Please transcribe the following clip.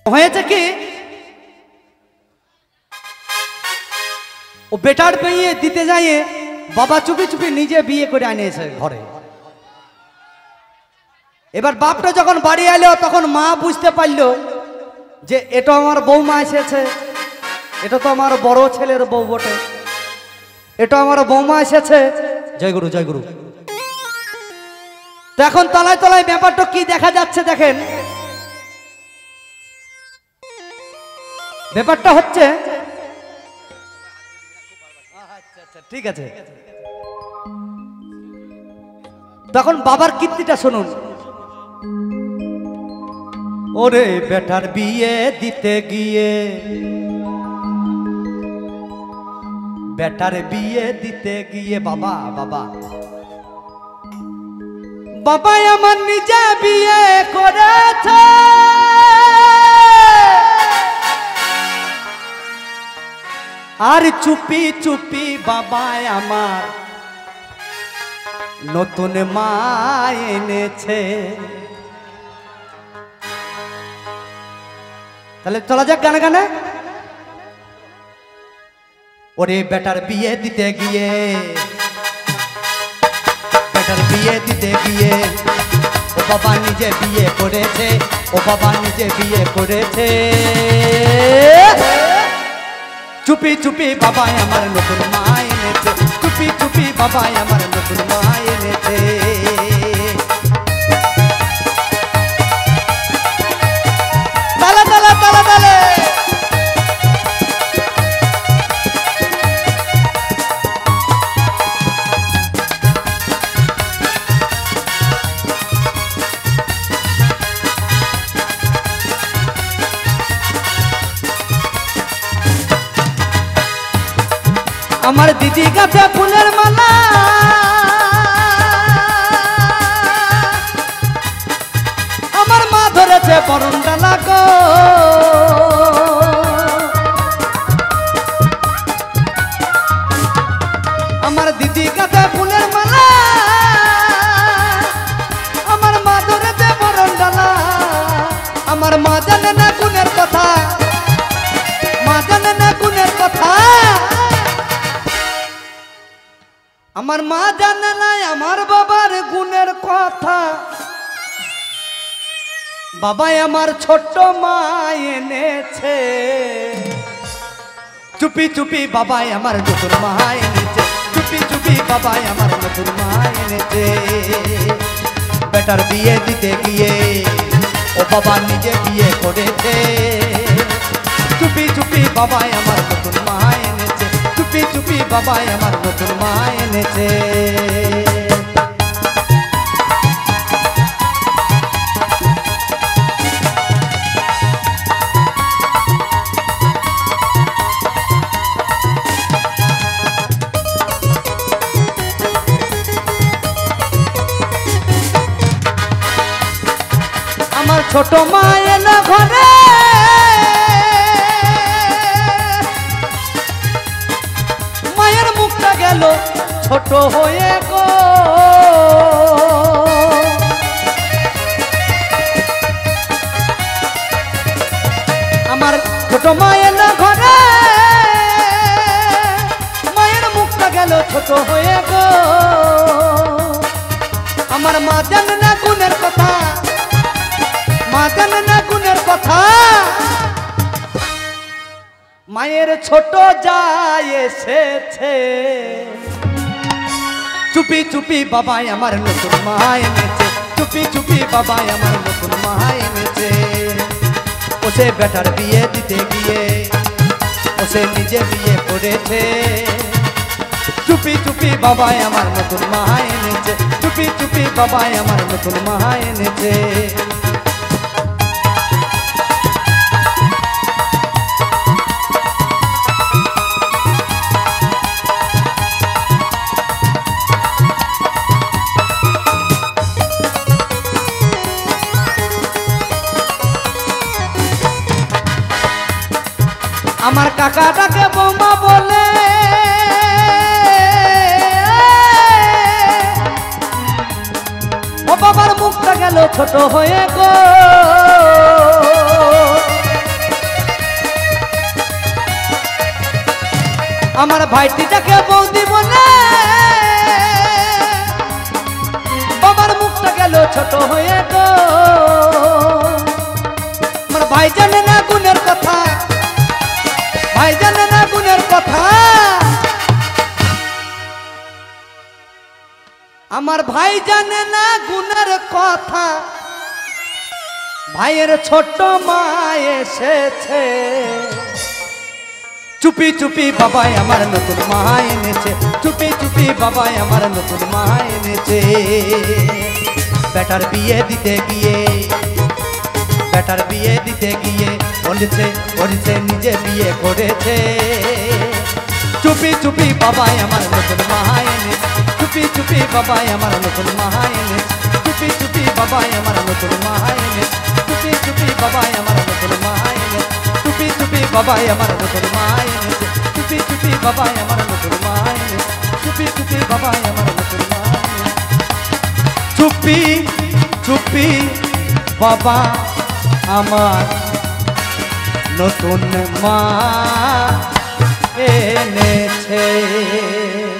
হয়েছে কি ও বেটার বিয়ে দিতে যায় বাবা চুপি চুপি নিজে বিয়ে করে আনিয়েছে ঘরে। এবার বাপটা যখন বাড়ি এলো তখন মা বুঝতে পারলো যে এটা আমার বৌমা এসেছে, এটা তো আমার বড় ছেলের বউ বটে, এটা আমার বৌমা এসেছে। জয় গুরু জয় গুরু। তো এখন তলায় তলায় ব্যাপারটা কি দেখা যাচ্ছে দেখেন। ব্যাপারটা হচ্ছে আচ্ছা আচ্ছা ঠিক আছে, তখন বাবার কীর্তিটা শুনুন। ওরে বেটার বিয়ে দিতে গিয়ে, বেটার বিয়ে দিতে গিয়ে বাবা বাবা বাবা আমার নিজে বিয়ে করেছে, আর চুপি চুপি বাবা আমার নতুন মা এনেছে। তাহলে চলা যাক গানে গানে। ওরে বেটার বিয়ে দিতে গিয়ে, বেটার বিয়ে দিতে গিয়ে ও বাবা নিজে বিয়ে করেছে, ও বাবা নিজে বিয়ে করেছে। চুপি চুপি বাবা আমার নতুন মা এনেছে, চুপি চুপি বাবা আমার নতুন মা এনেছে। তালা তালা তালা তালে আমার দিদি গাছে ফুলের মালা, আমার মা ধরেছে বরণ ডালা গো। আমার দিদি গাছে ফুলের মালা, আমার মা ধরেছে বরণ ডালা। আমার মা জানে না গুণের কথা, মা জানে না গুণের কথা। আমার মা জানে না আমার বাবার গুণের কথা। বাবা আমার ছোট্ট মা এনেছে, চুপি চুপি বাবা আমার নতুন মা এনেছে, চুপি চুপি বাবা আমার নতুন মা এনেছে। বেটার বিয়ে দিতে গিয়ে ও বাবা নিজে বিয়ে করেছে, চুপি চুপি বাবা আমার নতুন মা এনেছে, চুপি চুপি বাবা আমার নতুন মা এনেছে। আমার ছোট মা এলো ঘরে, মায়ের মুখটা গেল ছোট হয়ে গো। আমার ছোট মা এলো ঘরে, মায়ের মুখটা গেল ছোট হয়ে গো। আমার মা জানে না গুণের কথা, মা জানে না গুণের কথা। মায়ের ছোট যায় এসেছে, চুপি চুপি বাবা আমার নতুন মা এনেছে, চুপি চুপি বাবা আমার নতুন মা এনেছে। ওসে বেটার বিয়ে দিতে গিয়ে ওসে নিজে বিয়ে করেছে, চুপি চুপি বাবা আমার নতুন মা এনেছে, চুপি চুপি বাবা আমার নতুন মা এনেছে। আমার কাকাটাকে বৌমা বলে, ও বাবার মুখটা গেল ছোট হয়ে গো। আমার ভাইটিটাকে বৌদি বলে বাবার মুখটা গেল ছোট হয়ে গো। আমার ভাই জানে না গুণের কথা, ভাই জানে না গুণের কথা, আমার ভাই জানে না গুণের কথা। ভাইয়ের ছোট মা এসেছে, চুপি চুপি বাবাই আমার নতুন মা এনেছে, চুপি চুপি বাবাই আমার নতুন মা এনেছে। বেটার বিয়ে দিতে গিয়ে, বেটার বিয়ে দিতে গিয়ে বলেছে নিজে বিয়ে করেছে। চুপি চুপি বাবাই আমার নতুন মা এনেছে, চুপি চুপি বাবাই আমার নতুন মা এনেছে, চুপি চুপি বাবাই আমার নতুন মা এনেছে, চুপি চুপি বাবাই আমার নতুন মা এনেছে, চুপি চুপি বাবাই আমার নতুন মা এনেছে, চুপি চুপি বাবাই আমার নতুন মা এনেছে, চুপি চুপি বাবাই আমার নতুন মা এনেছে। চুপি চুপি বাবা আমার নতুন মা এনেছে।